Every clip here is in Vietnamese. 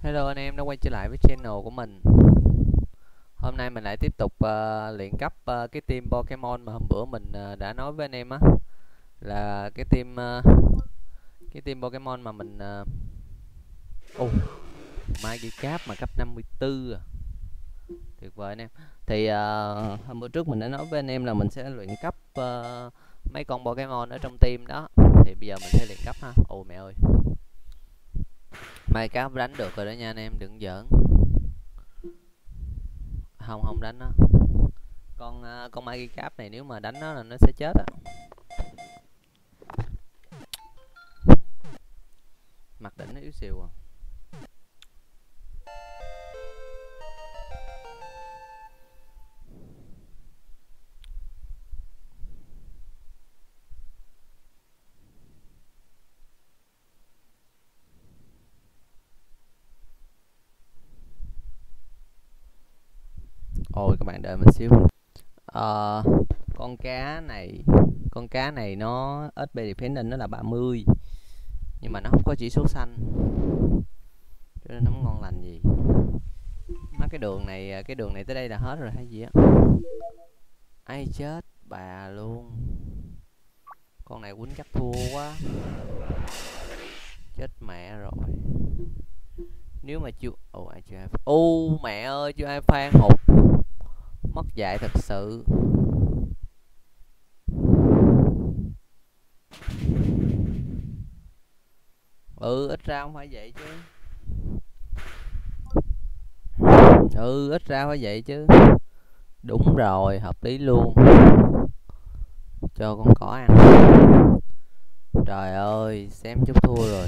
Hello anh em đã quay trở lại với channel của mình. Hôm nay mình lại tiếp tục luyện cấp cái team Pokemon mà hôm bữa mình đã nói với anh em á, là cái team Pokemon mà mình Magikarp mà cấp 54 à. Tuyệt vời anh em. Thì hôm bữa trước mình đã nói với anh em là mình sẽ luyện cấp mấy con Pokemon ở trong team đó. Thì bây giờ mình sẽ luyện cấp ha. Ồ mẹ ơi. Magikarp đánh được rồi đó nha anh em, đừng giỡn. Không không đánh nó. Con Magikarp này nếu mà đánh nó là nó sẽ chết á. Mặt đỉnh nó yếu xìu à. Ôi các bạn đợi mình xíu. Ờ, con cá này con cá này nó HP Defending nó là 30, nhưng mà nó không có chỉ số xanh, cho nên nó không ngon lành gì. Má cái đường này tới đây là hết rồi hay gì á. Ai chết bà luôn. Con này quýnh chắc thua quá. Chết mẹ rồi. Nếu mà chưa ai chưa ai. Mẹ ơi, chưa ai phan hụt. Mất dạy thật sự. Ít ra không phải vậy chứ. Ít ra phải vậy chứ. Đúng rồi, hợp lý luôn. Cho con cỏ ăn. Trời ơi, xém chút thua rồi.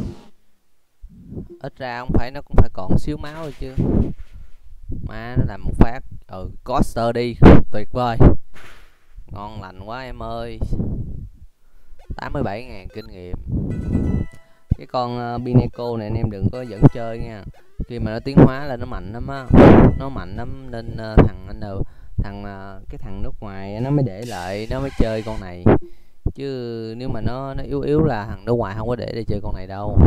Ít ra không phải, nó cũng phải còn xíu máu rồi chứ. Má nó làm một phát. Coaster đi. Tuyệt vời. Ngon lành quá em ơi. 87.000 kinh nghiệm. Cái con Pineco này anh em đừng có dẫn chơi nha. Khi mà nó tiến hóa lên nó mạnh lắm á. Nó mạnh lắm nên cái thằng nước ngoài nó mới để lại, nó mới chơi con này. Chứ nếu mà nó yếu yếu là thằng nước ngoài không có để chơi con này đâu.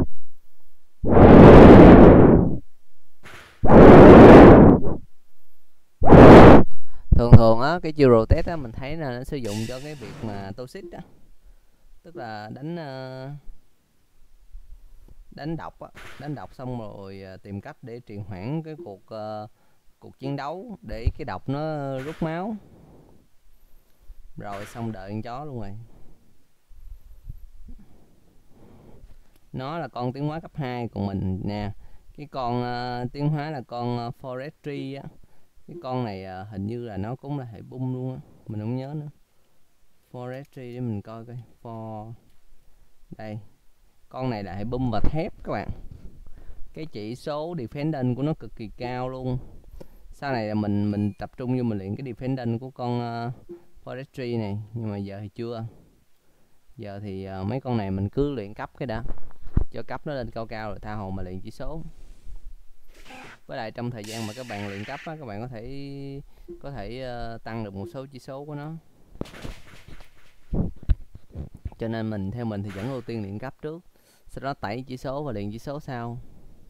Thường thường á, cái chiêu rotate á mình thấy là nó sử dụng cho cái việc mà toxic á, tức là đánh độc xong rồi tìm cách để trì hoãn cái cuộc chiến đấu để cái độc nó rút máu, rồi xong đợi con chó luôn rồi. Nó là con tiến hóa cấp 2, còn mình nè, cái con tiến hóa là con Forestry á. Cái con này hình như là nó cũng là hệ bung luôn á, mình không nhớ nữa. Forestry để mình coi coi. Đây, con này là hệ bum và thép các bạn. Cái chỉ số defending của nó cực kỳ cao luôn. Sau này là mình tập trung vô mình luyện cái defending của con Forestry này, nhưng mà giờ thì chưa. Giờ thì mấy con này mình cứ luyện cấp cái đã, cho cấp nó lên cao cao rồi tha hồ mà luyện chỉ số. Với lại trong thời gian mà các bạn luyện cấp á, các bạn có thể tăng được một số chỉ số của nó. Cho nên theo mình thì vẫn ưu tiên luyện cấp trước, sau đó tẩy chỉ số và luyện chỉ số sau.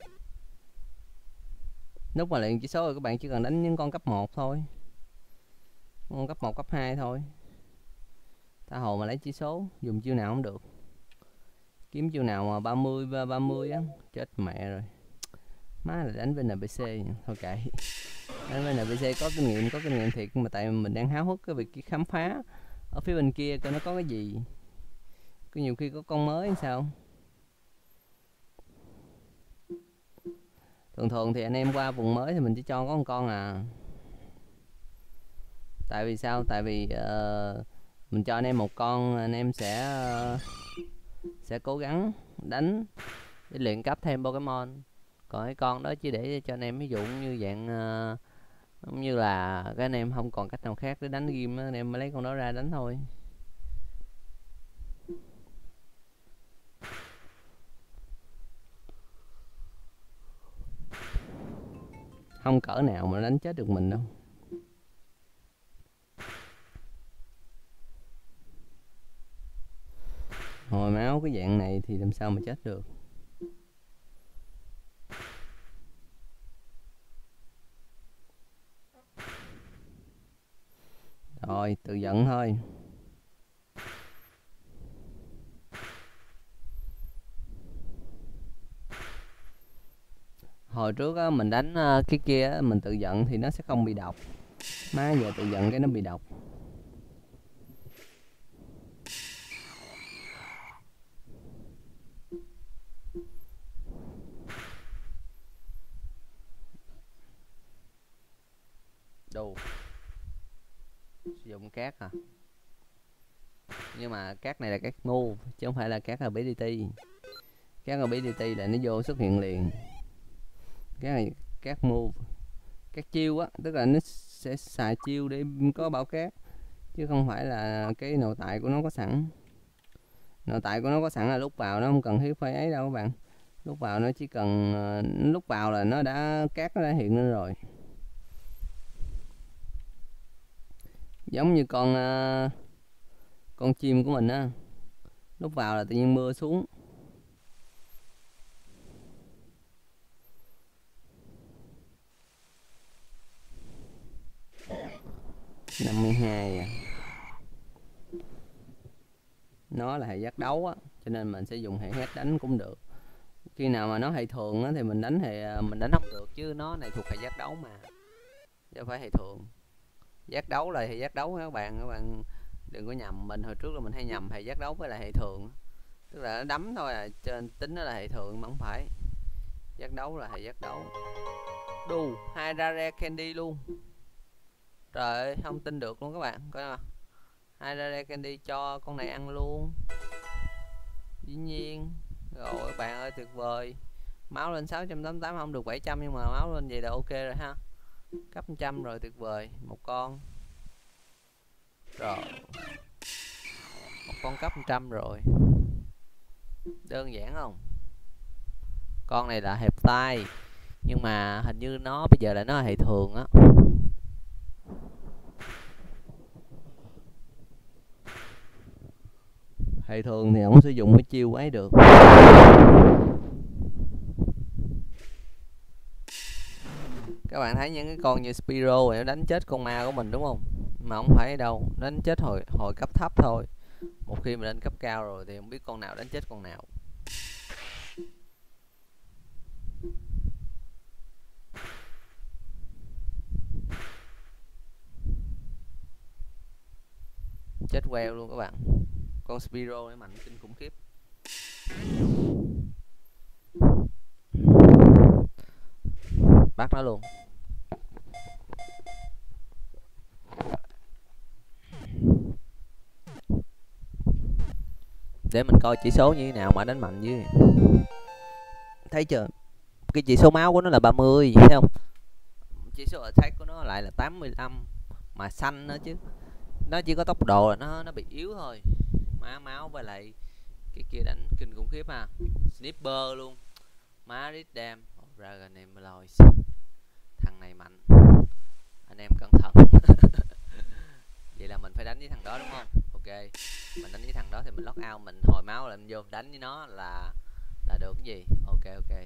Lúc mà luyện chỉ số rồi các bạn chỉ cần đánh những con cấp 1 thôi, con cấp 1 cấp 2 thôi, tha hồ mà lấy chỉ số. Dùng chiêu nào cũng được, kiếm chiêu nào mà 30 á, chết mẹ rồi. Má là đánh với NPC thôi kệ. Đánh với NPC có kinh nghiệm thiệt, mà tại mình đang háo hức cái việc khám phá ở phía bên kia coi nó có cái gì, có nhiều khi có con mới hay sao. Thường thì anh em qua vùng mới thì mình chỉ cho có một con à. Tại vì sao? Tại vì mình cho anh em một con, anh em sẽ cố gắng đánh để luyện cấp thêm Pokemon. Còn cái con đó chỉ để cho anh em, ví dụ như dạng giống như là cái anh em không còn cách nào khác để đánh game, anh em mới lấy con đó ra đánh thôi. Không cỡ nào mà đánh chết được mình đâu. Hồi máu cái dạng này thì làm sao mà chết được. Rồi tự giận thôi. Hồi trước á, mình đánh cái kia á, mình tự giận thì nó sẽ không bị độc. Má giờ tự giận cái nó bị độc. Đồ sử dụng cát à, nhưng mà cát này là cát move chứ không phải là cát ability. Cát ability là nó vô xuất hiện liền. Cái này cát move, cát chiêu á, tức là nó sẽ xài chiêu để có bảo cát, chứ không phải là cái nội tại của nó có sẵn. Nội tại của nó có sẵn là lúc vào nó không cần thiết phải ấy đâu các bạn. Lúc vào nó chỉ cần lúc vào là nó đã cát nó đã hiện lên rồi. Giống như con chim của mình á, lúc vào là tự nhiên mưa xuống. 52 à. Nó là hệ giác đấu á, cho nên mình sẽ dùng hệ hét đánh cũng được. Khi nào mà nó hệ thường á thì mình đánh không được, chứ nó này thuộc hệ giác đấu mà, chứ không phải hệ thường. Giác đấu là hệ giác đấu các bạn đừng có nhầm. Mình hồi trước là mình hay nhầm hệ giác đấu với lại hệ thường, tức là nó đấm thôi à, trên tính nó là hệ thường mà không phải. Giác đấu là hệ giác đấu. Đù 2 rare candy luôn. Trời ơi, không tin được luôn các bạn, coi nào. 2 rare candy cho con này ăn luôn. Dĩ nhiên. Rồi các bạn ơi, tuyệt vời. Máu lên 688, không được 700 nhưng mà máu lên vậy là ok rồi ha. Cấp 100 rồi, tuyệt vời. Một con. Rồi. Một con cấp 100 rồi. Đơn giản không? Con này là hẹp tai, nhưng mà hình như nó bây giờ là nó là hệ thường á. Hệ thường thì không sử dụng cái chiêu ấy được. Các bạn thấy những cái con như Spiro này nó đánh chết con ma của mình đúng không? Mà không phải đâu, đánh chết hồi cấp thấp thôi. Một khi mình lên cấp cao rồi thì không biết con nào đánh chết con nào. Chết queo luôn các bạn. Con Spiro này mạnh kinh khủng khiếp. Bắt nó luôn. Để mình coi chỉ số như thế nào mà đánh mạnh dưới. Thấy chưa? Cái chỉ số máu của nó là 30, thấy không? Chỉ số attack của nó lại là 85. Mà xanh nữa chứ. Nó chỉ có tốc độ là nó bị yếu thôi. Má máu với lại cái kia đánh kinh khủng khiếp ha. Sniper luôn. Má rít đam. Dragon Emerald. Thằng này mạnh. Anh em cẩn thận. Vậy là mình phải đánh với thằng đó đúng không? Ok. Mình đánh với thằng đó thì mình lock out, mình hồi máu lên vô đánh với nó là được cái gì? Ok ok.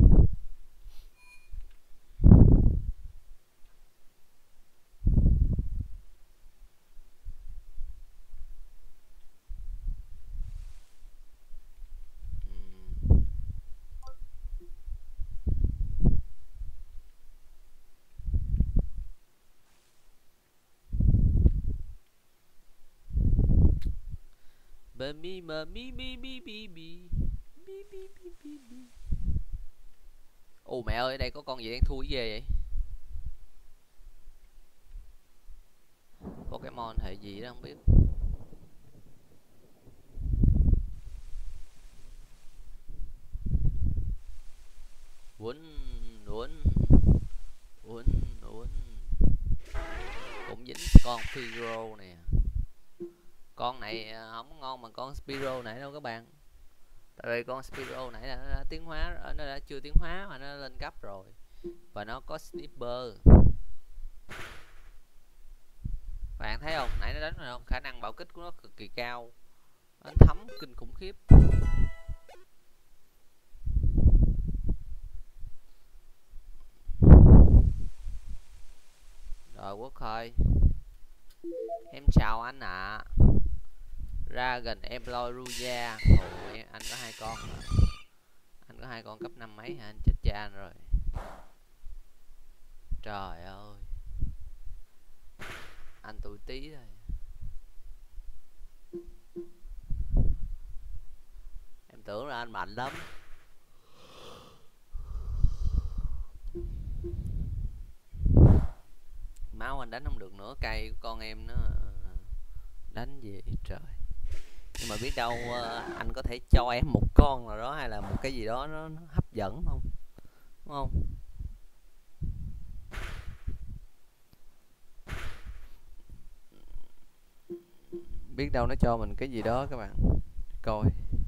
Ồ mẹ ơi, đây có con gì đang thui ghê vậy? Pokemon hệ gì đó không biết. Uốn uốn uốn uốn. Cũng dính con Figaro nè. Con này không ngon bằng con Spiro nãy đâu các bạn. Tại vì con Spiro nãy là nó đã tiến hóa, nó đã chưa tiến hóa mà nó lên cấp rồi. Và nó có Sniper. Bạn thấy không? Nãy nó đánh rồi không? Khả năng bạo kích của nó cực kỳ cao. Nó thấm kinh khủng khiếp. Rồi quốc thôi. Em chào anh ạ. Dragon Employ Ruya. Ôi, anh có hai con hả? Anh có hai con cấp 5 mấy hả? Anh chết cha anh rồi. Trời ơi. Anh tuổi Tý rồi. Em tưởng là anh mạnh lắm. Máu anh đánh không được nữa, cây của con em nó đánh gì trời. Nhưng mà biết đâu anh có thể cho em một con nào đó, hay là một cái gì đó nó hấp dẫn không? Đúng không? Biết đâu nó cho mình cái gì đó các bạn. Coi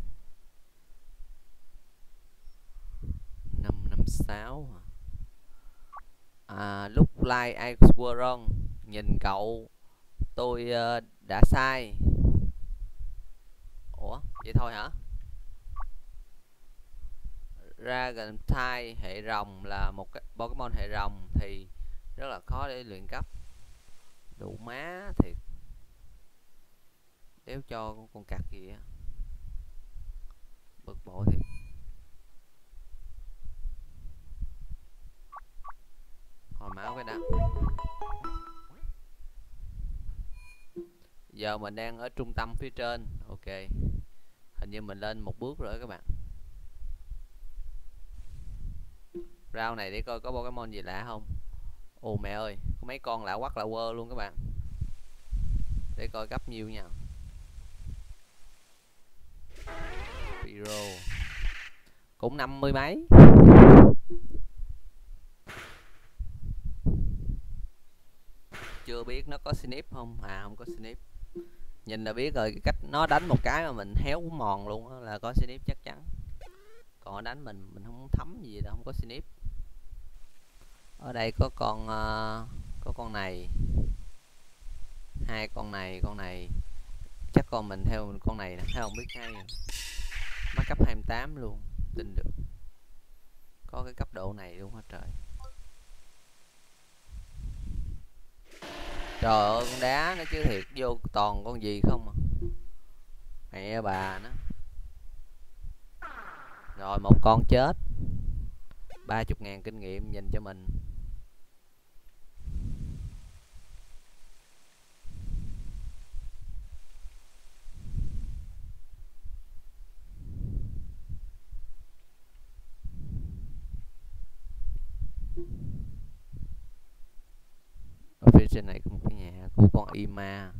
556 lúc like Iceworld, nhìn cậu tôi đã sai. Ủa vậy thôi hả? Dragon Type hệ rồng là một cái Pokemon hệ rồng thì rất là khó để luyện cấp. Đủ má thiệt. Đéo cho con cặc gì á. Bực bội thiệt. Hồi máu cái đó. Giờ mình đang ở trung tâm phía trên. Ok. Hình như mình lên một bước rồi các bạn. Round này để coi có Pokemon gì lạ không. Ồ mẹ ơi, có mấy con lạ quắc lạ quơ luôn các bạn. Để coi cấp nhiêu nha. Pyro cũng 50 mấy. Chưa biết nó có snip không. Không có snip. Nhìn là biết rồi, cái cách nó đánh một cái mà mình héo mòn luôn đó, là có snip chắc chắn. Còn nó đánh mình không thấm gì đâu, không có snip. Ở đây có con này, hai con này chắc con mình theo con này nè, thấy không biết ngay mắt cấp 28 luôn, tin được có cái cấp độ này luôn hả trời. Trời ơi con đá nó chứ thiệt, vô toàn con gì không à. Mẹ bà nó. Rồi một con chết. 30.000 kinh nghiệm dành cho mình. Ở phía trên này có một cái nhà của con Ima.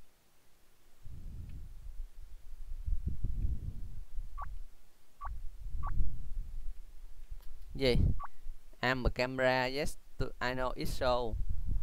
Gì? I'm a camera, yes I know it's so.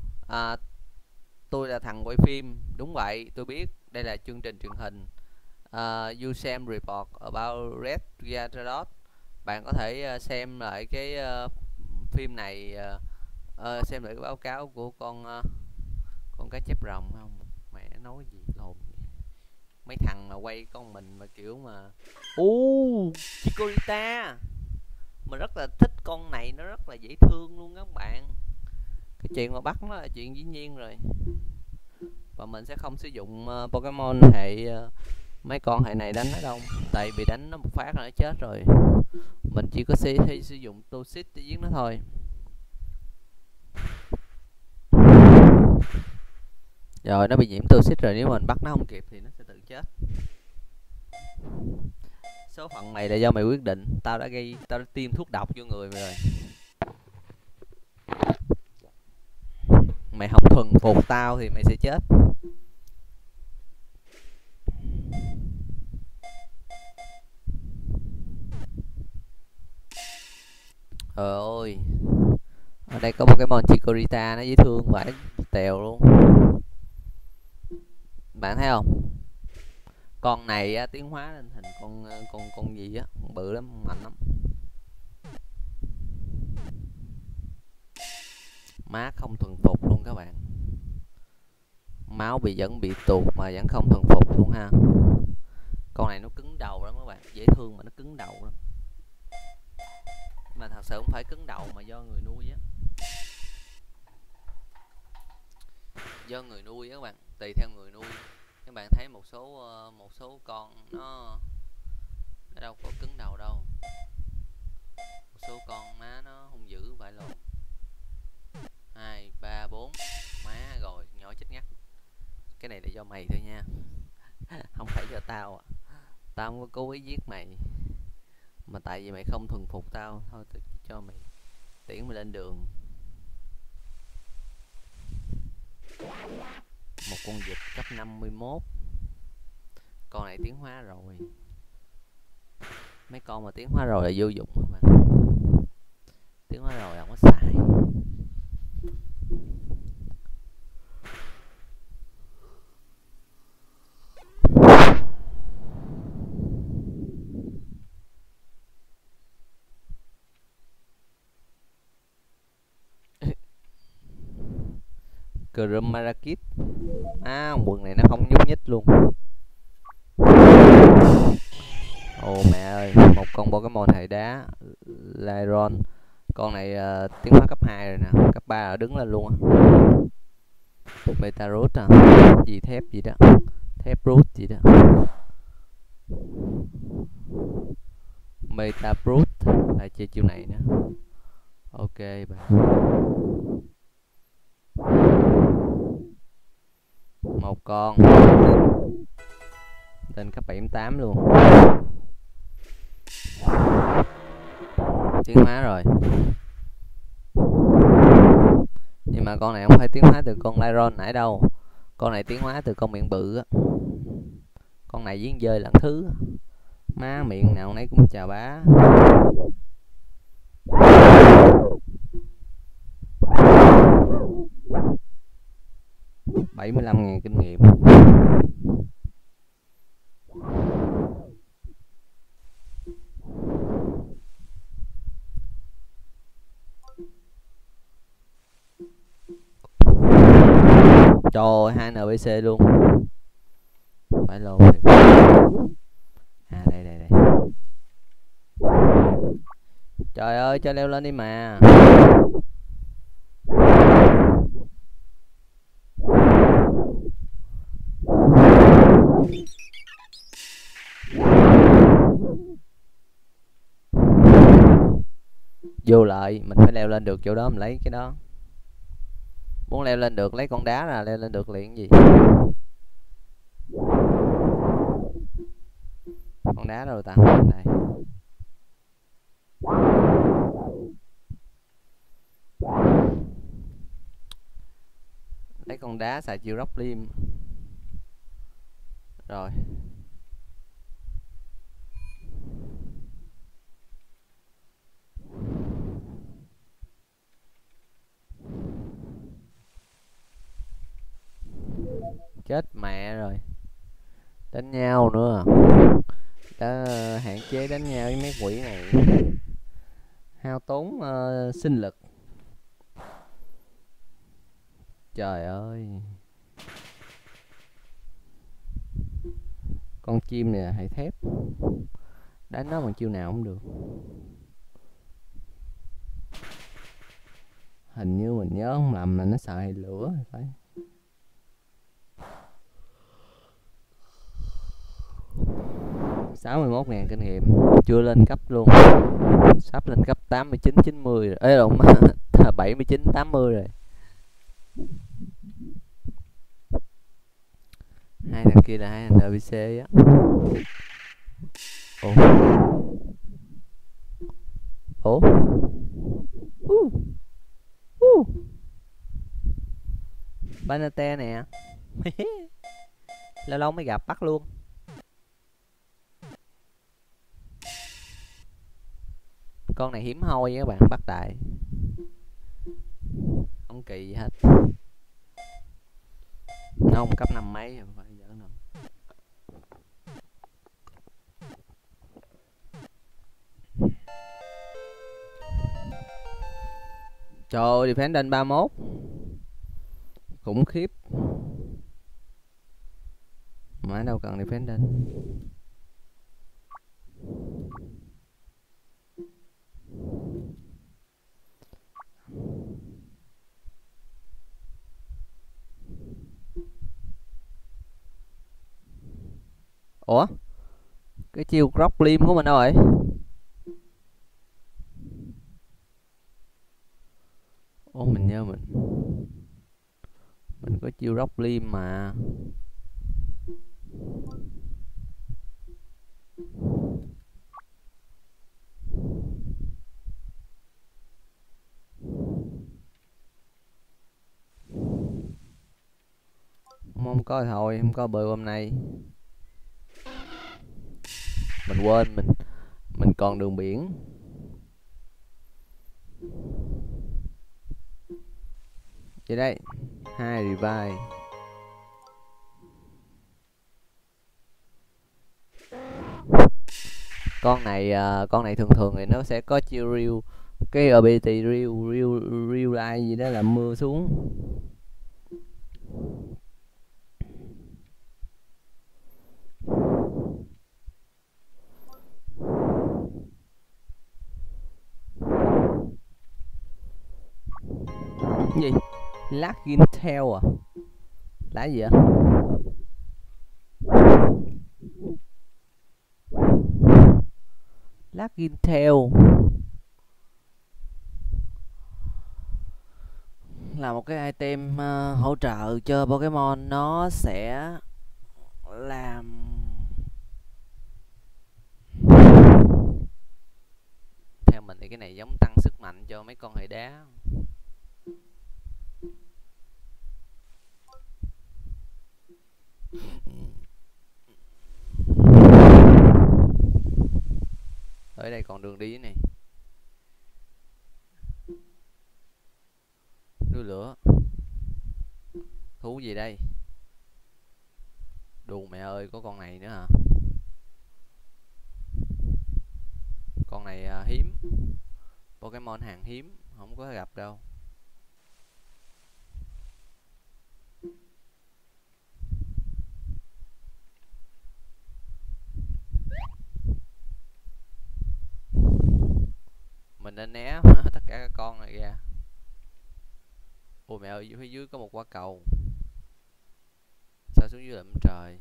Tôi là thằng quay phim. Đúng vậy, tôi biết đây là chương trình truyền hình. You xem report about Red Gyarados. Bạn có thể xem lại cái phim này, xem lại cái báo cáo của con cá chép rồng không. Mẹ nói gì lồn gì. Mấy thằng mà quay con mình mà kiểu mà Chikorita, mình rất là thích con này, nó rất là dễ thương luôn các bạn. Cái chuyện mà bắt nó là chuyện dĩ nhiên rồi. Và mình sẽ không sử dụng Pokemon hệ mấy con hệ này đánh nó đâu, tại vì đánh nó một phát là nó chết rồi. Mình chỉ có sử dụng Toxic để giết nó thôi. Rồi nó bị nhiễm Toxic rồi, nếu mình bắt nó không kịp thì nó sẽ tự chết. Số phận mày là do mày quyết định. Tao đã tiêm thuốc độc vô người mày rồi. Mày không thuần phục tao thì mày sẽ chết. Trời ơi, ở đây có Pokemon Chikorita, nó dễ thương vãi tèo luôn. Bạn thấy không? Con này á, tiến hóa lên thành con gì á, con bự lắm, mạnh lắm. Má không thuần phục luôn các bạn. Máu vẫn bị tụt mà vẫn không thuần phục luôn ha. Con này nó cứng đầu lắm các bạn, dễ thương mà nó cứng đầu lắm. Mà thật sự không phải cứng đầu mà do người nuôi á. do người nuôi á các bạn, tùy theo người nuôi. Các bạn thấy một số con nó đâu có cứng đầu đâu, một số con má nó hung dữ vãi lồn. 2, 3, 4 má rồi nhỏ chết ngắt. Cái này là do mày thôi nha, không phải do tao à. Tao không có cố ý giết mày, mà tại vì mày không thuần phục tao thôi, tao cho mày tiễn mày lên đường. Một con vịt cấp 51. Con này tiến hóa rồi. Mấy con mà tiến hóa rồi là vô dụng các bạn, tiến hóa rồi không có xài. Chrome Marakit. Quần này nó không nhúc nhích luôn. Ồ mẹ ơi, một con Pokemon hệ đá Lyron. Con này tiến hóa cấp 2 rồi nè, cấp 3 là đứng lên luôn á. Beta Root à, gì thép gì đó, thép root gì đó. Beta Brute lại chơi chiêu này nữa. Ok bạn. Một con lên cấp 78 luôn, tiến hóa rồi. Nhưng mà con này không phải tiến hóa từ con Lyron nãy đâu, con này tiến hóa từ con miệng bự á. Con này giếng dơi lẫn thứ, má miệng nào nấy cũng chà bá. $75.000 kinh nghiệm. Trời ơi, 2 NPC luôn, phải lộn thiệt. Đây. Trời ơi, cho leo lên đi mà. Vô lại, mình phải leo lên được chỗ đó mình lấy cái đó. Muốn leo lên được lấy con đá ra, leo lên được liền gì. Con đá đâu ta? Đây. Lấy con đá xài chiêu Rock Lim. Rồi. Chết mẹ rồi. Đánh nhau nữa. Đã hạn chế đánh nhau với mấy quỷ này. Hao tốn sinh lực. Trời ơi. Con chim này là hệ thép, đánh nó bằng chiêu nào cũng được. Hình như mình nhớ không lầm là nó sợ hệ lửa phải. $61.000 kinh nghiệm, chưa lên cấp luôn, sắp lên cấp 89 90 rồi. Ê lộn, 79 80 rồi. Hai thằng kia là hai thằng NPC á. Ủa Banate nè. Lâu lâu mới gặp bắt luôn. Con này hiếm hoi các bạn, bắt đại không kỳ gì hết. Nó không cấp 5 mấy rồi, phải giỡn đâu. Trời ơi, Defendant 31 khủng khiếp, mà đâu cần Defendant. Ủa, cái chiêu Goblin của mình đâu rồi? Ủa, mình nhớ mình có chiêu Goblin mà. Không có thôi, không có bơi hôm nay. Mình quên, mình còn đường biển. Vậy đây, 2 revive. Con này thường thường thì nó sẽ có chiêu riêu, cái ability riêu riêu riêu lai gì đó là mưa xuống. Cái gì? Lagging tail à? Lá gì vậy? Lagging tail là một cái item hỗ trợ cho Pokemon. Nó sẽ làm theo mình thì cái này giống tăng sức mạnh cho mấy con hệ đá. Ở đây còn đường đi này. Núi lửa. Thú gì đây? Đù mẹ ơi, có con này nữa hả? Con này hiếm. Pokemon hàng hiếm, không có gặp đâu. Mình nên né tất cả các con này ra. Ôi mẹ ơi, phía dưới có một quả cầu. Sao xuống dưới lụm trời.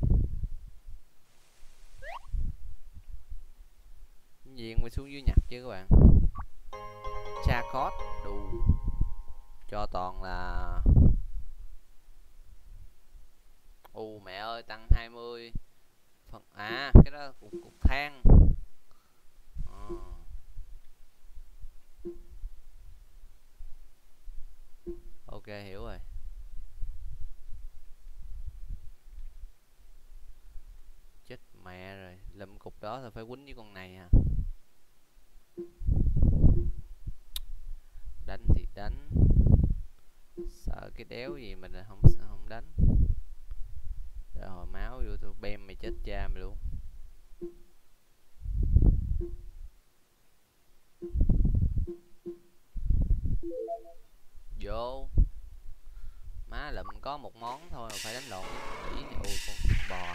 Nhiên mới xuống dưới nhặt chứ các bạn. Chacot đù cho toàn là mẹ ơi, tăng 20 phần. À, cái đó là cục than. Ok, hiểu rồi. Chết mẹ rồi, lụm cục đó thì phải quýnh với con này à. Đánh thì đánh, sợ cái đéo gì mình là không đánh. Để hồi máu vô tôi bem mày chết cha mày luôn. Vô má, lụm có một món thôi mà phải đánh lộn với Mỹ này. Ôi con bò.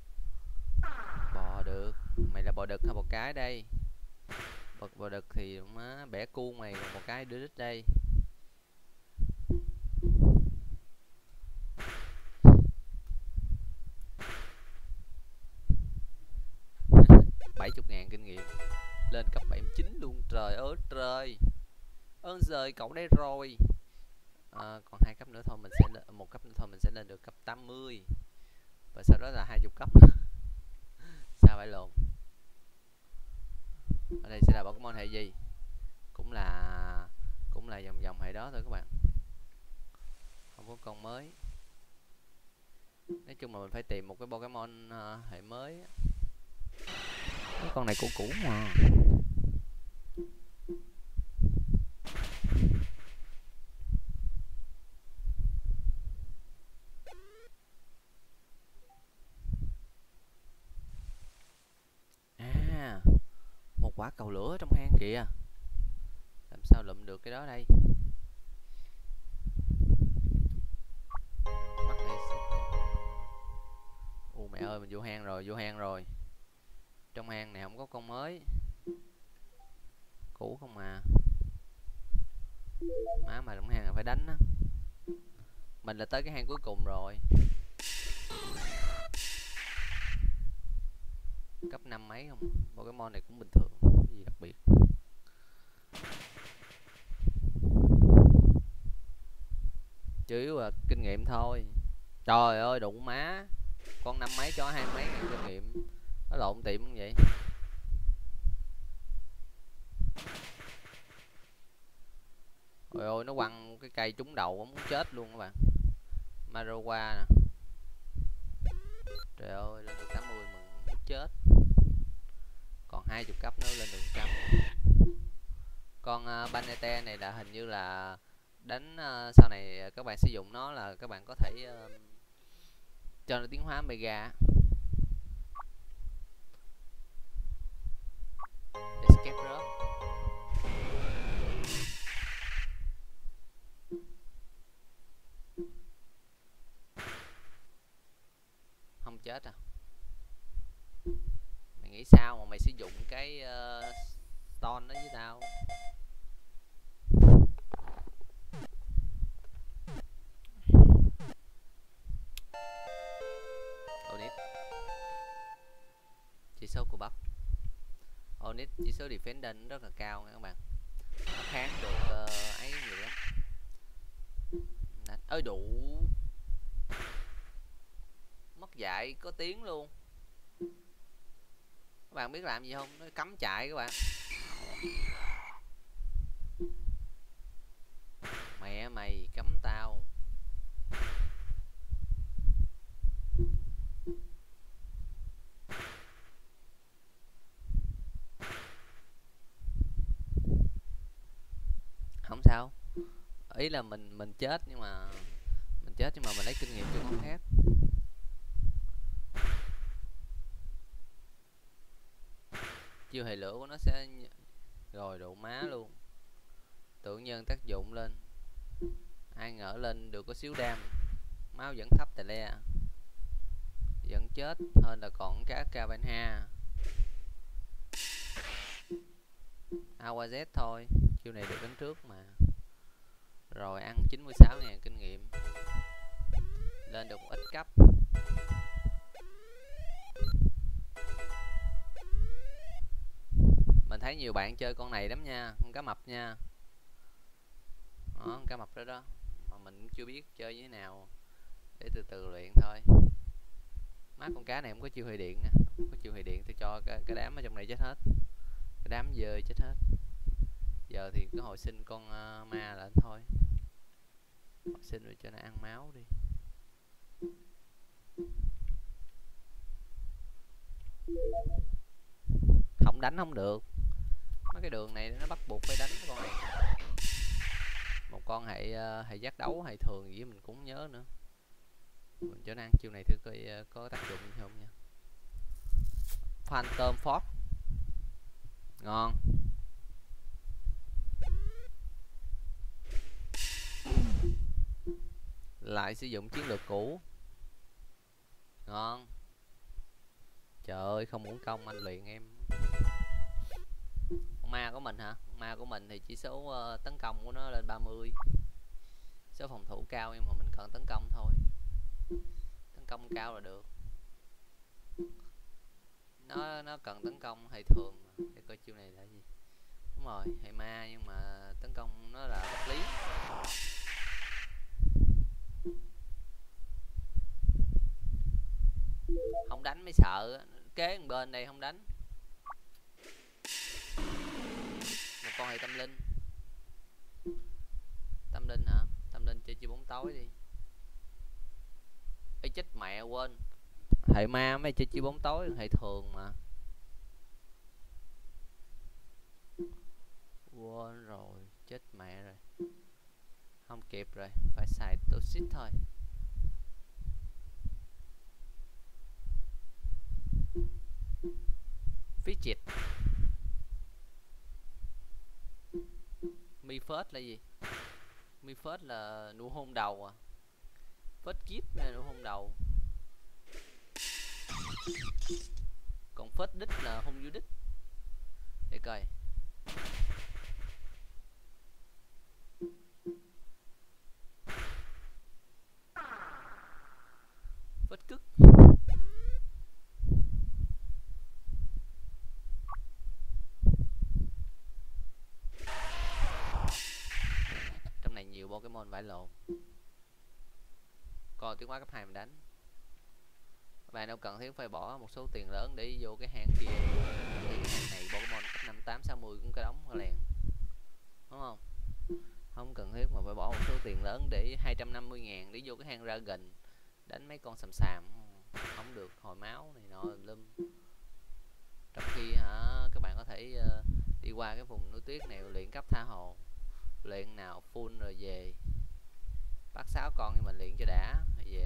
Bò được. Mày là bò đực hay bò cái đây? Bò đực thì má bẻ cu mày, một cái đứa đít đây. $70.000 kinh nghiệm. Lên cấp 79 luôn, trời ơi trời. Ơn giời cậu đây rồi. Còn 2 cấp nữa thôi mình sẽ lên, 1 cấp nữa thôi mình sẽ lên được cấp 80. Và sau đó là 20 cấp. Sao phải lộn. Ở đây sẽ là Pokemon hệ gì? Cũng là vòng hệ đó thôi các bạn. Không có con mới. Nói chung là mình phải tìm một cái Pokemon hệ mới. Cái con này cũ mà. À, một quả cầu lửa trong hang kìa. Làm sao lụm được cái đó đây? Mắt đây. Mẹ ơi, mình vô hang rồi. Trong hang này không có con mới. Cũ không mà. Má mà trong hang là phải đánh á. Mình là tới cái hang cuối cùng rồi. Cấp 5 mấy không? Pokemon này cũng bình thường, gì đặc biệt. Chủ yếu là kinh nghiệm thôi. Trời ơi đụng má. Con 5 mấy cho 20 mấy ngàn kinh nghiệm. Nó lộn tiệm không vậy? Ôi ôi nó quăng cái cây trúng đầu muốn chết luôn các bạn. Marowa nè. Trời ơi lên được 80 mừng muốn chết. Còn 20 cấp nữa lên được 100. Con Banete này là hình như là đánh sau này các bạn sử dụng nó là các bạn có thể cho nó tiến hóa mega. Escape rớt. Không chết à? Mày nghĩ sao mà mày sử dụng cái stone đó với tao? Onix. Chỉ số của bắp. Onix chỉ số defending rất là cao nha các bạn. Nó kháng được ấy nhiều lắm. Ơi đủ. Mất dạy có tiếng luôn. Các bạn biết làm gì không? Nó cắm chạy các bạn. Mẹ mày cấm tao. Không sao. Ý là mình chết nhưng mà mình lấy kinh nghiệm cho con khác. Chiêu hệ lửa của nó sẽ rồi độ má luôn. Tự nhiên tác dụng lên. Ai ngờ lên được có xíu đam. Máu vẫn thấp tè le. Vẫn chết hơn là còn cá Cabanha. Awaz thôi. Chiêu này được đánh trước mà. Rồi ăn 96.000 kinh nghiệm. Lên được một ít cấp. Mình thấy nhiều bạn chơi con này lắm nha. Con cá mập nha. Đó, con cá mập đó đó. Mà mình cũng chưa biết chơi như thế nào. Để từ từ luyện thôi. Má con cá này không có chiêu hệ điện nè. Không có chiêu hệ điện thì cho cái đám ở trong này chết hết. Cái đám dơi chết hết. Giờ thì cứ hồi sinh con ma lên thôi. Hồi sinh rồi cho nó ăn máu đi. Không đánh không được. Mấy cái đường này nó bắt buộc phải đánh con này. Một con hệ giác đấu hay thường gì mình cũng nhớ nữa. Mình cho nó ăn chiêu này thử coi có tác dụng gì không nha. Phantom Force. Ngon. Lại sử dụng chiến lược cũ. Ngon. Trời ơi không uổng công anh luyện em. Con ma của mình hả? Con ma của mình thì chỉ số tấn công của nó lên 30. Số phòng thủ cao nhưng mà mình cần tấn công thôi. Tấn công cao là được. Nó cần tấn công hay thường mà. Để coi chiêu này là gì. Đúng rồi, hay ma nhưng mà tấn công nó là vật lý. Không đánh mới sợ. Kế bên đây không đánh. Một con hệ tâm linh. Tâm linh hả? Tâm linh chơi bóng tối đi. Ê chết mẹ quên. Hệ ma mấy chơi chiêu bóng tối hệ thường mà. Quên rồi. Chết mẹ rồi. Không kịp rồi. Phải xài toxic thôi. Fidget. Mi phết là gì? Mi phết là nụ hôn đầu à? Phết kiếp là nụ hôn đầu. Còn phết đích là hôn vô đích. Để coi. Phết cức. Pokemon vải lộn. Còn tiến hóa cấp 2 mình đánh. Các bạn đâu cần thiết phải bỏ một số tiền lớn để vô cái hang kia. Cái hang này Pokemon cấp 5, 8, 60 cũng cái đống liền, đúng không? Không cần thiết mà phải bỏ một số tiền lớn để 250.000 để vô cái hang Dragon đánh mấy con sàm sàm, không được hồi máu này nọ lum. Trong khi các bạn có thể đi qua cái vùng núi tuyết này luyện cấp tha hồ, luyện nào full rồi về, bắt 6 con thì mình luyện cho đã rồi về.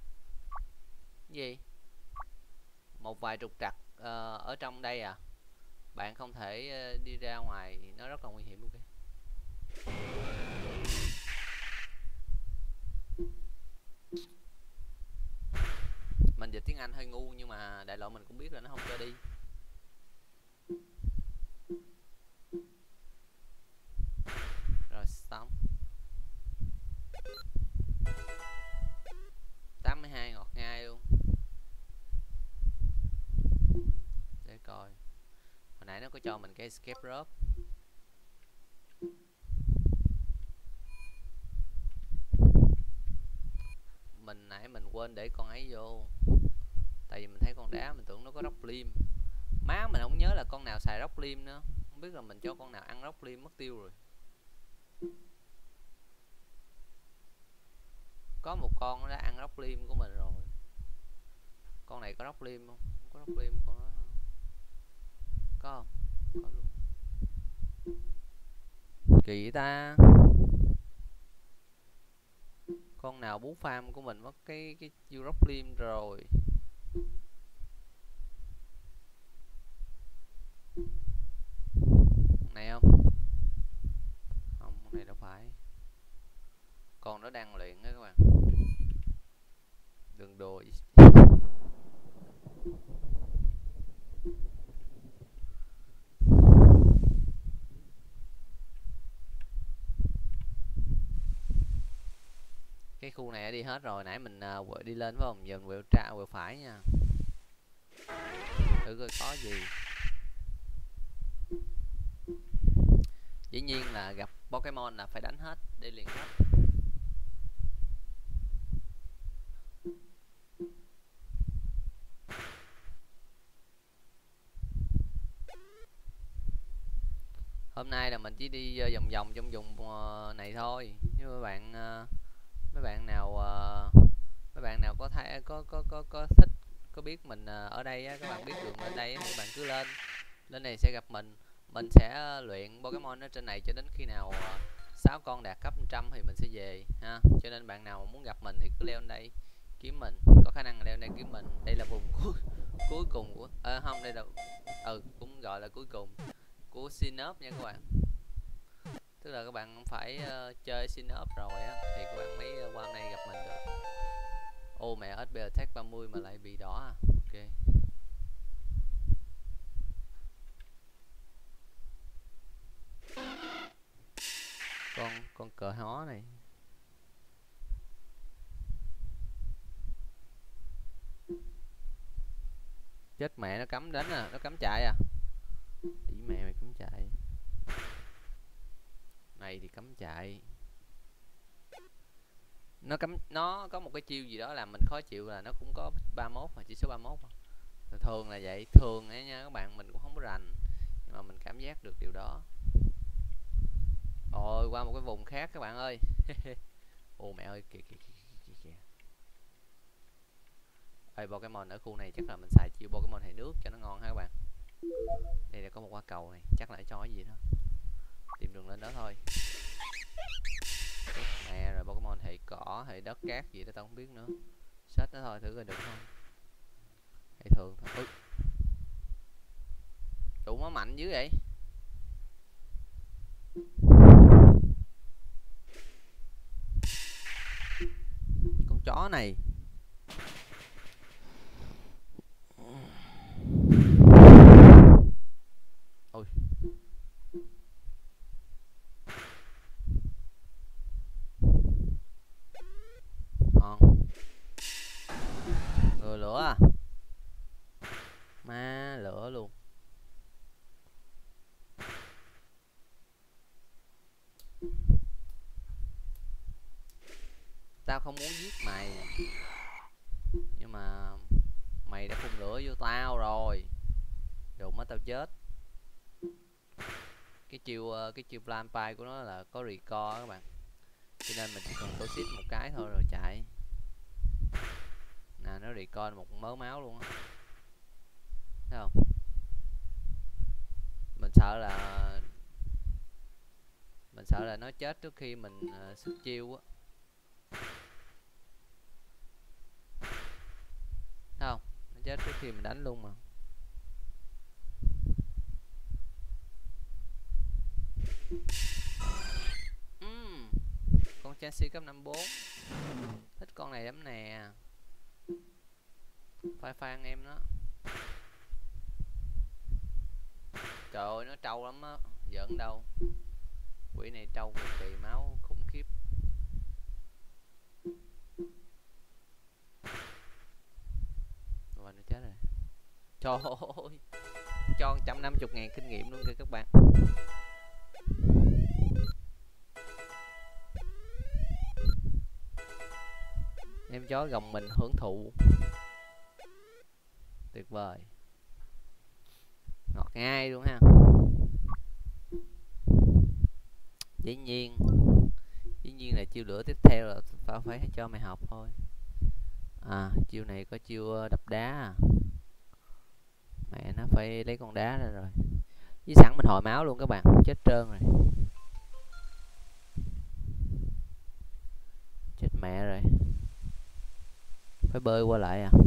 Gì một vài trục trặc ở trong đây à, bạn không thể đi ra ngoài, nó rất là nguy hiểm luôn kìa. Mình dịch tiếng Anh hơi ngu nhưng mà đại loại mình cũng biết là nó không cho đi. Rồi xong. 82 ngọt ngay luôn. Để coi. Hồi nãy nó có cho mình cái escape rope. Nãy mình quên để con ấy vô. Tại vì mình thấy con đá mình tưởng nó có rock lim. Má mình không nhớ là con nào xài rock lim nữa. Không biết là mình cho con nào ăn rock lim mất tiêu rồi. Có một con nó đã ăn rock lim của mình rồi. Con này có rock lim không? Không có rock lim con đó. Có không? Có luôn. Kỳ vậy ta. Con nào bú farm của mình mất cái rock lim rồi. Này không? Không, con này đâu phải. Con nó đang luyện đó các bạn. Đừng đùa. Cái khu này đã đi hết rồi, nãy mình đi lên phải không? Giờ mình quẹo phải nha. Thử coi có gì. Dĩ nhiên là gặp Pokemon là phải đánh hết để liền hết. Hôm nay là mình chỉ đi vòng vòng trong vùng này thôi. Nhưng mấy bạn nào có thấy có thích, có biết mình ở đây á, các bạn biết đường lên đây thì các bạn cứ lên này sẽ gặp mình. Mình sẽ luyện Pokemon ở trên này cho đến khi nào 6 con đạt cấp 100 thì mình sẽ về ha. Cho nên bạn nào muốn gặp mình thì cứ leo lên đây kiếm mình, có khả năng leo lên đây kiếm mình. Đây là vùng cuối cùng của không, đây là cũng gọi là cuối cùng của Sinnoh nha các bạn. Tức là các bạn phải chơi Sinnoh rồi á thì các bạn mới qua hôm nay gặp mình được. Ô mẹ, HP attack 30 mà lại bị đỏ à. Ok. Con cờ hó này. Chết mẹ, nó cấm đánh à, nó cấm chạy à. Ý mẹ mày cấm chạy. Này thì cấm chạy. Nó có một cái chiêu gì đó làm mình khó chịu là nó cũng có 31 mà chỉ số 31 mà. Thường là vậy, thường ấy nha các bạn, mình cũng không có rành nhưng mà mình cảm giác được điều đó. Ôi, qua một cái vùng khác các bạn ơi. Ồ mẹ ơi, kìa. Ê, Pokemon ở khu này chắc là mình xài chiêu Pokemon hệ nước cho nó ngon ha các bạn. Đây là có một quả cầu này, chắc là cho cái gì đó. Tìm đường lên đó thôi. Nè, rồi Pokemon hệ cỏ, hệ đất cát gì đó tao không biết nữa. Search nó thôi, thử coi được không. Hệ thường thôi. Tụi nó mạnh dữ vậy. Con chó này. Ôi. Người lửa à. Ma lửa luôn. Tao không muốn giết mày, nhưng mà mày đã phun lửa vô tao rồi, đụng á tao chết. Cái chiêu plan pie của nó là có record các bạn, cho nên mình chỉ cần tô xít một cái thôi rồi chạy. Nè, nó record một mớ máu luôn á, thấy không? Mình sợ là nó chết trước khi mình xuất chiêu á, thấy không? Nó chết trước khi mình đánh luôn mà. Con Chelsea cấp 54, thích con này lắm nè, phai anh em nó. Trời ơi, nó trâu lắm á, giỡn đâu. Quỷ này trâu cực kỳ, máu khủng khiếp. Rồi nó chết rồi. Trời ơi, cho 150.000 kinh nghiệm luôn kìa các bạn. Em chó gồng mình hưởng thụ, tuyệt vời, ngọt ngay luôn ha. Dĩ nhiên là chiêu lửa tiếp theo là phải cho mày học thôi. Chiêu này có chiêu đập đá à. Mẹ nó phải lấy con đá ra rồi. Với sẵn mình hồi máu luôn các bạn, chết trơn rồi. Chết mẹ rồi. Phải bơi qua lại à.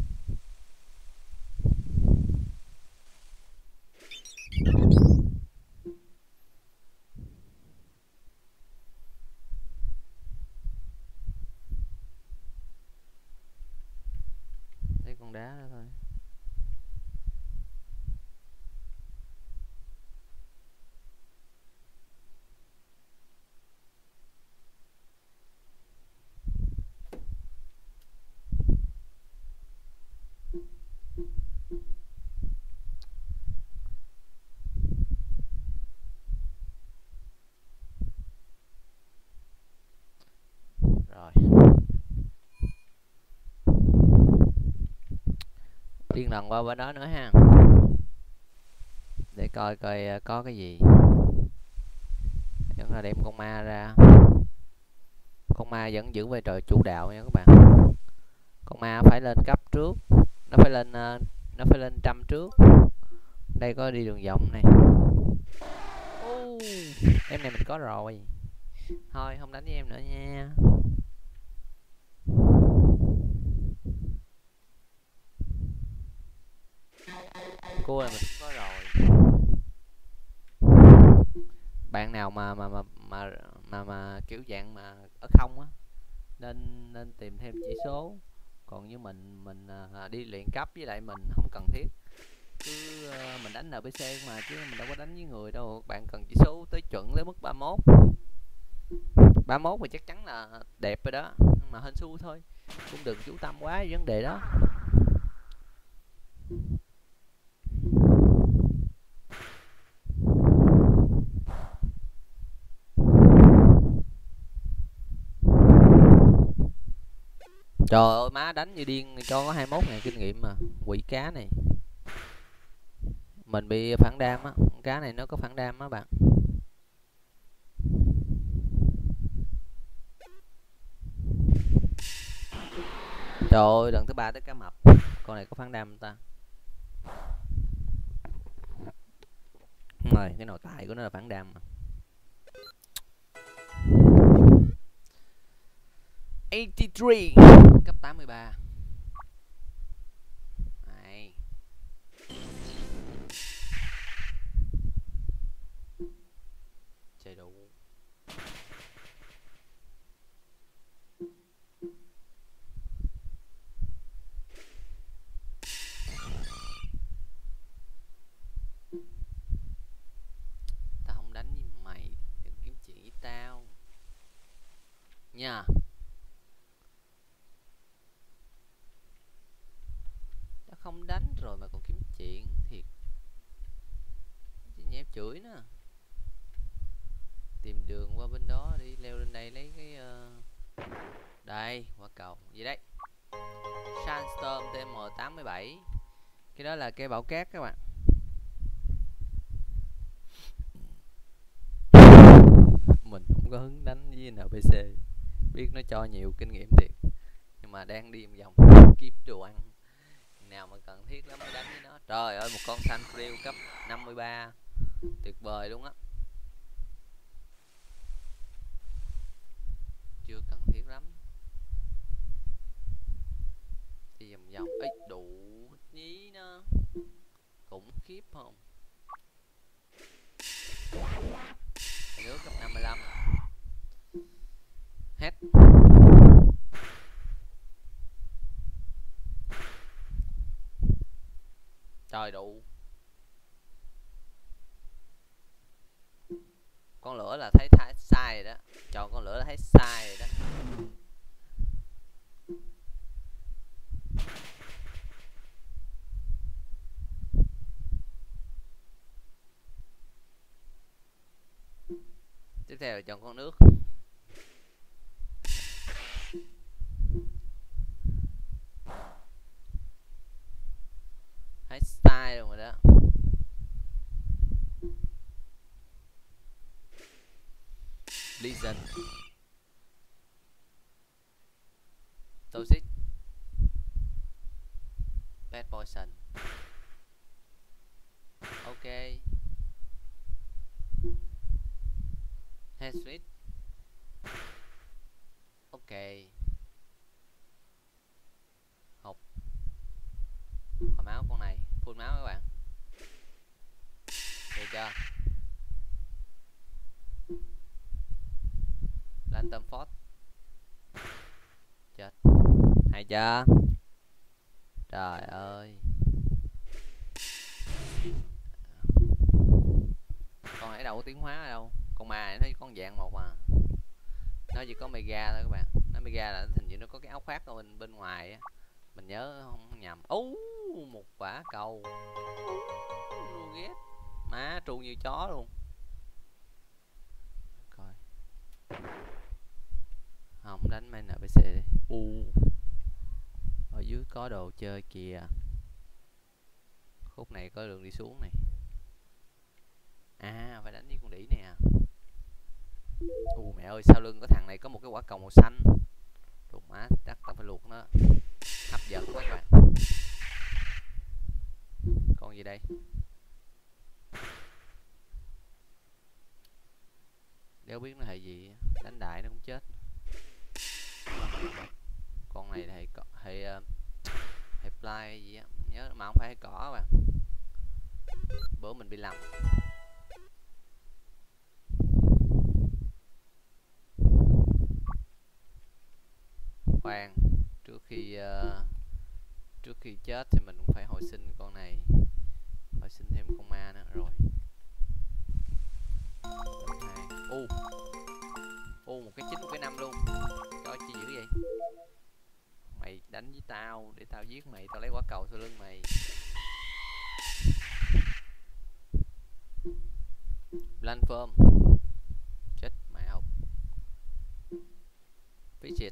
Lấy con đá đó thôi. Rồi. Điên lần qua bên đó nữa ha. Để coi có cái gì. Vẫn là đem con ma ra. Con ma vẫn giữ vai trò chủ đạo nha các bạn. Con ma phải lên cấp trước, nó phải lên 100 trước. Đây có đi đường vòng này. Em này mình có rồi. Thôi không đánh với em nữa nha. Cua là mình có rồi. Bạn nào mà kiểu dạng mà ở không á, nên tìm thêm chỉ số. Còn như mình đi luyện cấp, với lại mình không cần thiết cứ mình đánh NPC mà, chứ mình đâu có đánh với người đâu. Bạn cần chỉ số tới chuẩn tới mức 31 thì chắc chắn là đẹp rồi đó, nhưng mà hên xui thôi, cũng đừng chú tâm quá vấn đề đó. Trời ơi, má đánh như điên cho có 21.000 kinh nghiệm mà. Quỷ cá này. Mình bị phản đam á, cá này nó có phản đam á bạn. Trời ơi, lần thứ 3 tới cá mập. Con này có phản đam không ta? Đúng rồi, cái nội tại của nó là phản đam mà. 83 cấp 83. Này. Chơi đủ. Tao không đánh với mày, đừng kiếm chuyện với tao nha. Tao không đánh rồi mà còn kiếm chuyện thiệt. Chứ nhẹp chửi nữa. Tìm đường qua bên đó đi, leo lên đây lấy cái Đây, quả cầu gì đấy? Sandstorm TM87. Cái đó là cây bảo cát các bạn. Mình không có hứng đánh với NPC, biết nó cho nhiều kinh nghiệm thiệt, nhưng mà đang đi vòng kiếm đồ ăn, nào mà cần thiết lắm mới đánh với nó. Trời ơi, một con Sunfrill cấp 53 tuyệt vời luôn á. Chưa cần thiết lắm, đi vòng vòng ấy đủ nhí nó khủng khiếp không. Nước cấp 55 hết. Trời đủ. Con lửa là thấy sai rồi đó, chọn con lửa là thấy sai rồi đó. Tiếp theo là chọn con nước. Thấy sai luôn rồi đó. Blizzard, Toxic, Bad Poison. Ok. Head Switch. Ok. Hộp hồi máu con này full máu các bạn, được chưa? Lantern Fort. Chết. Hay chưa? Trời ơi. Con này đâu có tiến hóa ở đâu. Con ma này thấy con dạng một mà. Nó chỉ có mega thôi các bạn. Nó mega là hình như nó có cái áo khoác ở bên ngoài á. Mình nhớ không nhầm. Một quả cầu. Ghét. Má tru như chó luôn. Coi. Không đánh main NPC đi. Ở dưới có đồ chơi kìa. Khúc này có đường đi xuống này. À, phải đánh với con đĩ nè. Mẹ ơi, sau lưng có thằng này có một cái quả cầu màu xanh. Đục má, chắc tao phải luộc nó. Hấp dẫn quá các bạn. Con gì đây? Đéo biết nó hệ gì. Đánh đại nó cũng chết. Con này là hệ fly gì á, nhớ mà không phải hệ cỏ các bạn. Bữa mình bị lầm. Khoan, trước khi chết thì mình cũng phải hồi sinh con này, hồi sinh thêm con ma nữa rồi. Một cái 9 một cái 5 luôn. Coi chi dữ vậy. Mày đánh với tao để tao giết mày, tao lấy quả cầu sau lưng mày. Blind Firm. Chết mẹ học. Fidget.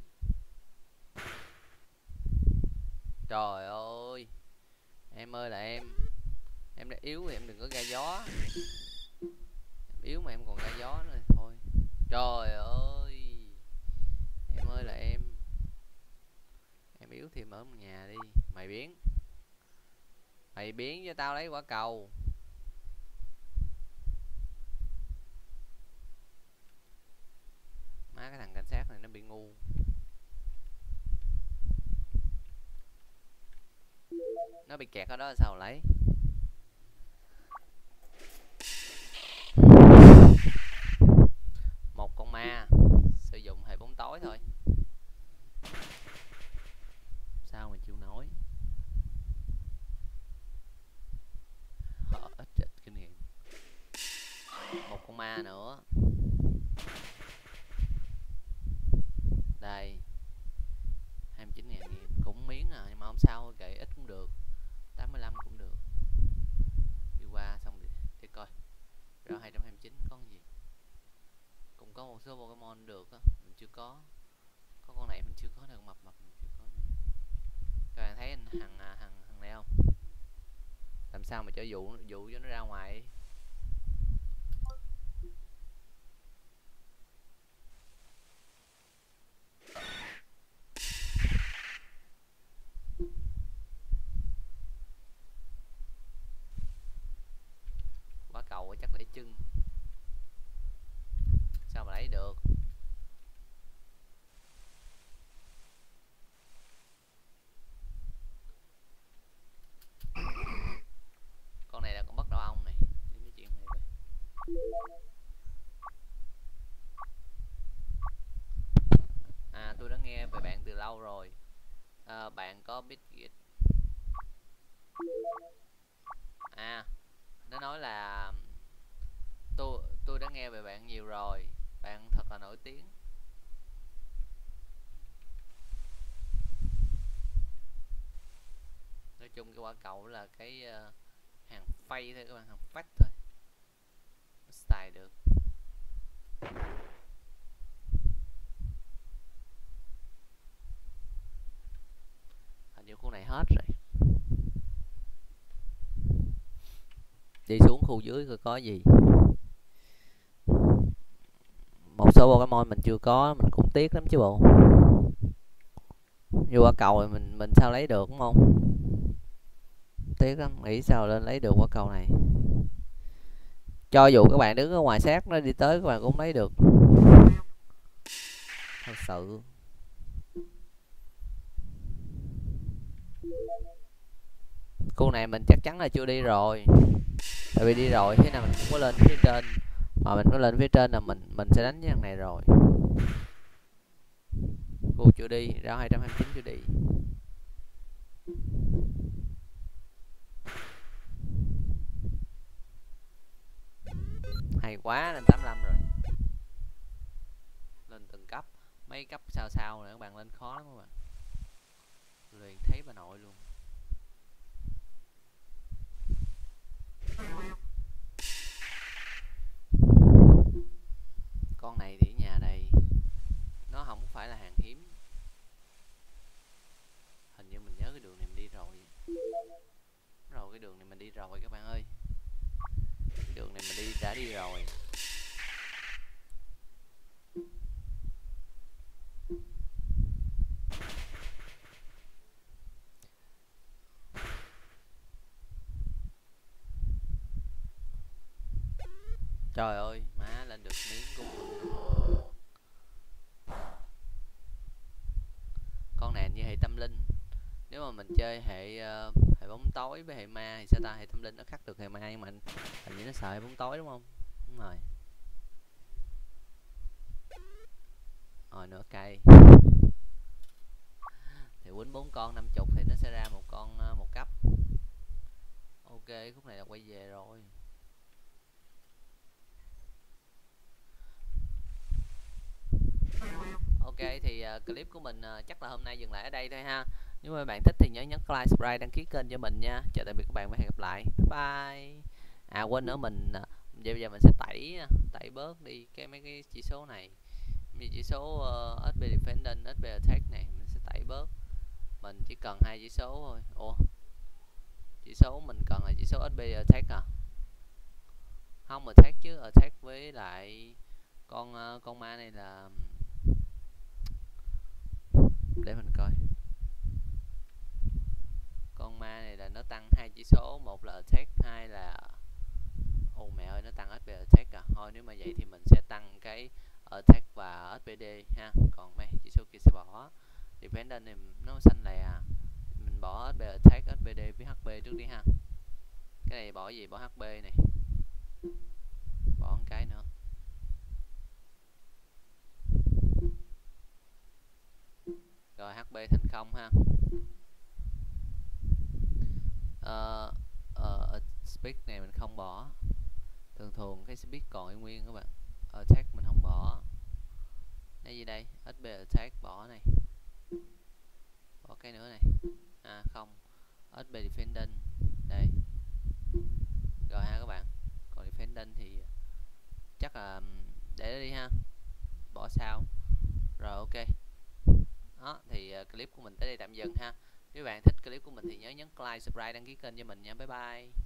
Trời ơi. Em ơi là em đã yếu thì em đừng có ra gió. Em yếu mà em còn ra gió nữa thôi. Trời ơi. Em ơi là em yếu thì mở một nhà đi. Mày biến cho tao lấy quả cầu. Má, cái thằng cảnh sát này nó bị ngu. Nó bị kẹt ở đó sao lấy. Một con ma sử dụng hệ bóng tối thôi. Sao mà chịu nổi. Ít kinh nghiệm. Một con ma nữa. Đây 29.000 nghiệm cũng miếng à, nhưng mà không sao, kệ ít cũng được, 85 cũng được. Đi qua xong để coi ra 229 con gì. Cũng có một số Pokemon được á, mình chưa có. Có con này mình chưa có đâu, mập mập mình chưa có này. Các bạn thấy thằng này không? Làm sao mà cho dụ cho nó ra ngoài. Quả cầu chắc để chân. Sao mà lấy được. Con này là con bắt đầu ong này. Đi nói chuyện này coi. Tôi đã nghe về bạn từ lâu rồi. Bạn có biết Git. Nó nói là tôi đã nghe về bạn nhiều rồi. Bạn thật là nổi tiếng. Nói chung cái quả cầu là cái hàng phay thôi các bạn, hàng phát thôi. Nó style được. Hình như khu này hết rồi. Đi xuống khu dưới coi có gì. Một số Pokemon mình chưa có, mình cũng tiếc lắm chứ bộ. Như quả cầu thì mình sao lấy được đúng không? Tiếc lắm, nghĩ sao lên lấy được quả cầu này. Cho dù các bạn đứng ở ngoài sát nó đi tới các bạn cũng lấy được. Thật sự. Khu này mình chắc chắn là chưa đi rồi. Tại vì đi rồi thế nào mình cũng có lên phía trên. Mà mình có lên phía trên là mình sẽ đánh với thằng này rồi. Khu chưa đi, round 229 chưa đi. Hay quá, lên 85 rồi. Lên từng cấp. Mấy cấp sao sao nữa các bạn, lên khó lắm các bạn. Luyện thấy bà nội luôn. Con này thì ở nhà đây. Nó không phải là hàng hiếm. Hình như mình nhớ cái đường này mình đi rồi. Rồi cái đường này mình đi rồi các bạn ơi. Cái đường này mình đã đi rồi. Trời ơi, má lên được miếng cung. Con này như hệ tâm linh. Nếu mà mình chơi hệ bóng tối với hệ ma thì sao ta, hệ tâm linh nó khắc được hệ ma nhưng mà hình như nó sợ hệ bóng tối đúng không? Đúng rồi. Rồi nửa cây. Thì quýnh 4 con 50 thì nó sẽ ra một con một cấp. Ok, khúc này là quay về rồi. Ok thì clip của mình chắc là hôm nay dừng lại ở đây thôi ha. Nếu mà bạn thích thì nhớ nhấn like, subscribe, đăng ký kênh cho mình nha. Chào tạm biệt các bạn và hẹn gặp lại. Bye bye. Quên nữa, mình bây giờ mình sẽ tẩy bớt đi mấy cái chỉ số này. Như chỉ số SP Defending, SP Attack này mình sẽ tẩy bớt. Mình chỉ cần 2 chỉ số thôi. Ủa, chỉ số mình cần là chỉ số SP Attack à? Không, Attack chứ, Attack với lại con ma này là, để mình coi. Con ma này là nó tăng 2 chỉ số, một là attack, hai là mẹ ơi, nó tăng SP attack à. Thôi nếu mà vậy thì mình sẽ tăng cái attack và SPD ha. Còn mấy chỉ số kia sẽ bỏ. Defender này nó xanh lè à. Mình bỏ SP attack, SPD với HP trước đi ha. Cái này bỏ gì? Bỏ HP này. Bỏ một cái nữa. Rồi HP thành công ha. Speed này mình không bỏ. Thường cái speed còn y nguyên các bạn. Attack mình không bỏ. Đây gì đây? SP attack bỏ này. Bỏ cái nữa này. Không. SP defending đây. Rồi ha các bạn. Còn defending thì chắc là để đi ha. Bỏ sao. Rồi ok. Đó thì clip của mình tới đây tạm dừng ha. Nếu bạn thích clip của mình thì nhớ nhấn like, subscribe, đăng ký kênh cho mình nha. Bye bye.